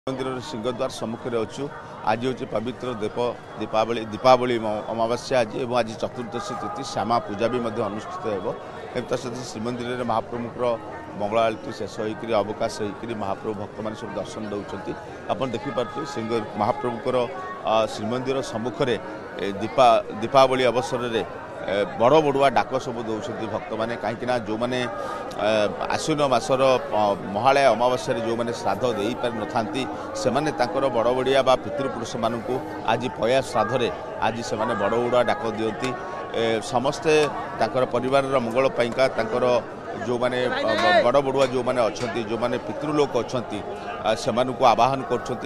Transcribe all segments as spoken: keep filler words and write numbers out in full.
मंदिर सिंहद्वार सम्मुख में अच्छु। आज हूँ पवित्र दीप दीपावली दीपावली अमावास्या आज और आज चतुर्दशी तिथि श्यामा पूजा भी अनुष्ठित हो सहित श्रीमंदिर में महाप्रभुर मंगला आरती शेष होकर अवकाश होकर महाप्रभु भक्त मैंने सब दर्शन दौरान आप देखिपे सिंह महाप्रभुकर श्रीमंदिर सम्मुख में दीपा दीपावली अवसर में बड़ बड़ुआ डाक सब दौरान भक्त मैंने कहीं जो मैंने आश्विन मासर महालय अमावास्या जो मैंने श्राद्ध दे पारि नथांती से माने तांकर बड़ बड़िया बा पितृपुरुष मानू आज पया श्राद्धरे आज से माने बड़ बड़ुआ डाक दियंती समस्ते तांकर परिवार मंगल पाइका तांकर जो माने बड़ बड़ुआ जो माने अच्छी जो माने पितृलोक अच्छा से आवाहन कर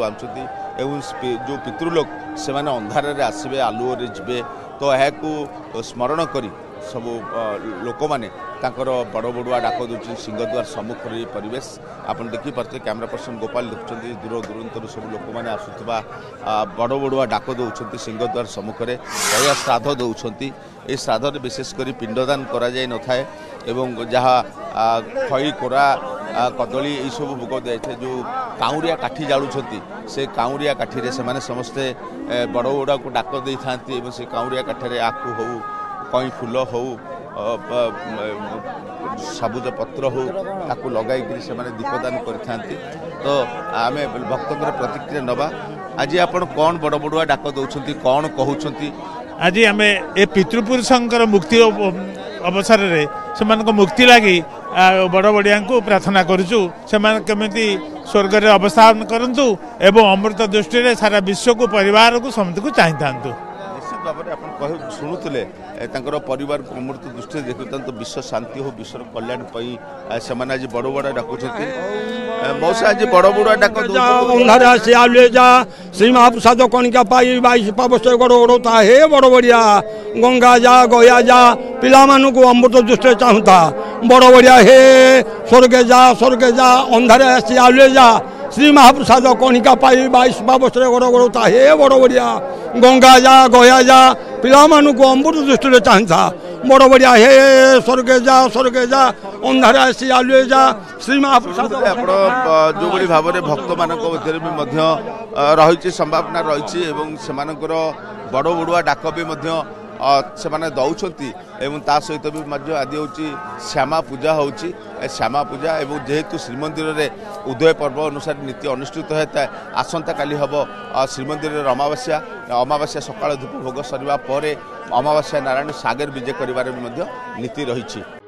जो पितृलोक से माने अंधार रे आसबे आलुओ जी तो यह स्मरण करी सब लोक मैंने बड़ बड़ुआ डाक दूसरी सिंहद्वार सम्मुख परिवेश आप देखिपे कैमरा पर्सन गोपाल देखुं दूर दूरांतर सब लोक मैंने आसुवा बड़ बड़ुआ डाक दौरान सिंहद्वार सम्मुख में पया श्राद्ध दौरान ये श्राद्ध विशेषकर पिंडदान करा जाए न थाए एवं जहाँ खई कोरा कदली ये सब भोग दिए जो काउरिया काठी जालुंट से काउरिया काठी से माने समस्ते बड़ बड़ुआ को डाक दे था से काउरिया काठी आखु हो कई फूल हो सबुज पत्र हो ताकू लगाई से माने दीपदान करते तो आम भक्त प्रतिक्रिया नवा आज आप कौन बड़ बड़ुआ डाक दौरान कौन कहते आज आम ए पितृपुरुषंकर मुक्ति अवसर रे से मुक्ति लगी बड़ बड़िया को प्रार्थना करुचु से केमी स्वर्ग रे अवस्थान करंतु एवं अमृत दृष्टि सारा विश्व को परिवार को समस्त को चाहता निश्चित भाव में आप शुणुले परिवार को अमृत दृष्टि देखते विश्व शांति हो विश्व कल्याण पाई से आज बड़ बड़ा डाकुंट मौसा आज बड़ बड़ा डाक अंधारा से आलुए जा श्री महाप्रसाद कणिका पाई बाईस पावश गड़ उड़ता हे बड़ बड़िया गंगा जा गया जा पिला को अमृत दृष्टि चाहता बड़ बड़िया हे स्वर्गे जा स्वर्गे जा अंधारे से आलुए जा श्री महाप्रसाद कणिका पाई बाईस पावश गड़ उड़ता हे बड़ बड़िया गंगा जा गया जा पिला को अमृत दृष्टि चाहता बड़ बड़िया हे स्वर्गे जा स्वर्गे जा अंधारे से आलुए जा श्री महाप्रसाद जो बड़ी भाव में भक्त मान रही संभावना रही से बड़ बड़ुआ डाक भी से माने दौरान एवं ता सहित भी आदि हूँ श्यामा पूजा हो श्यामा पूजा एवं जेहेतु श्रीमंदिर रे उदय पर्व अनुसार नीति अनुष्ठित होता है आसंता काली हम श्रीमंदिर अमावास्या अमावास्या सकाळ धूप भोग सरवा पर अमावास्या नारायण सागर विजय कर नीति रही।